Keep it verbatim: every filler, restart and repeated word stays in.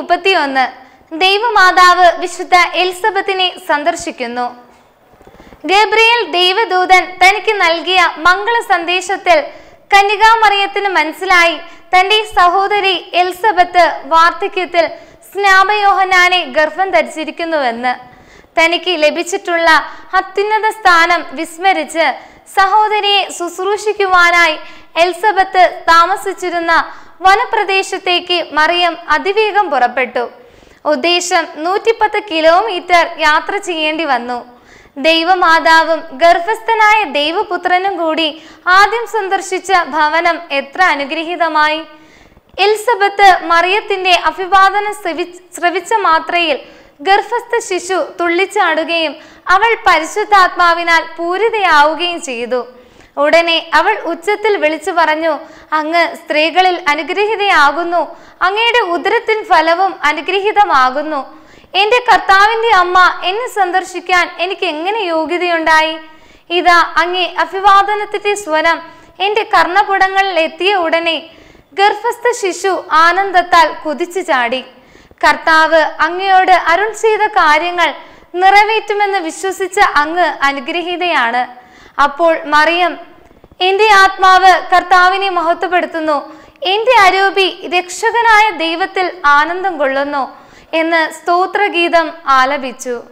മുപ്പത്തി ഒന്ന്. ദൈവമാതാവ് വിശുദ്ധ എലിസബത്തിനെ സന്ദർശിക്കുന്നു. ഗബ്രിയേൽ ദൈവദൂതൻ തനിക്ക് നൽകിയ മംഗള സന്ദേശത്തിൽ കന്യകാമറിയത്തിന് മനസ്സിലായി തന്റെ സഹോദരി എലിസബത്ത് വാർദ്ധക്യത്തിൽ സ്നാപയോഹന്നാനെ ഗർഭം ധരിച്ചിരിക്കുന്നുവെന്ന്. തനിക്ക് ലഭിച്ചിട്ടുള്ള അത്യുന്നത സ്ഥാനം വിസ്മരിച്ച് സഹോദരിയെ ശുശ്രൂഷിക്കുവാനായി എലിസബത്ത് താമസിച്ചിരുന്ന വനപ്രദേശത്തേക്ക് മറിയം അതിവേഗം പുറപ്പെട്ടു. ഉദ്ദേശം നൂറ്റിപ്പത്ത് കിലോമീറ്റർ യാത്ര ചെയ്യേണ്ടി വന്നു. ദൈവമാതാവും ഗർഭസ്ഥനായ ദൈവപുത്രനും കൂടി ആദ്യം സന്ദർശിച്ച ഭവനം എത്ര അനുഗ്രഹീതമായി! എലിസബത്ത് മറിയത്തിന്റെ അഭിവാദനം ശ്രവി ശ്രവിച്ച മാത്രയിൽ ഗർഭസ്ഥ ശിശു തുള്ളിച്ചാടുകയും അവൾ പരിശുദ്ധാത്മാവിനാൽ പൂരിതയാവുകയും ചെയ്തു. ഉടനെ അവൾ ഉച്ചത്തിൽ വിളിച്ചു പറഞ്ഞു, അങ്ങ് സ്ത്രീകളിൽ അനുഗ്രഹീതയാകുന്നു, അങ്ങയുടെ ഉദരത്തിൻ ഫലവും അനുഗ്രഹീതമാകുന്നു. എന്റെ കർത്താവിന്റെ അമ്മ എന്നെ സന്ദർശിക്കാൻ എനിക്ക് എങ്ങനെ യോഗ്യതയുണ്ടായി? ഇതാ അങ്ങേ അഭിവാദനത്തിന്റെ സ്വരം എന്റെ കർണപുടങ്ങളിൽ എത്തിയ ഉടനെ ഗർഭസ്ഥ ശിശു ആനന്ദത്താൽ കുതിച്ചു ചാടി. കർത്താവ് അങ്ങയോട് അരുൾ ചെയ്ത കാര്യങ്ങൾ നിറവേറ്റുമെന്ന് വിശ്വസിച്ച അങ്ങ് അനുഗ്രഹീതയാണ്. അപ്പോൾ മറിയം, എന്റെ ആത്മാവ് കർത്താവിനെ മഹത്വപ്പെടുത്തുന്നു, എന്റെ അരൂപി രക്ഷകനായ ദൈവത്തിൽ ആനന്ദം കൊള്ളുന്നു എന്ന് സ്തോത്രഗീതം ആലപിച്ചു.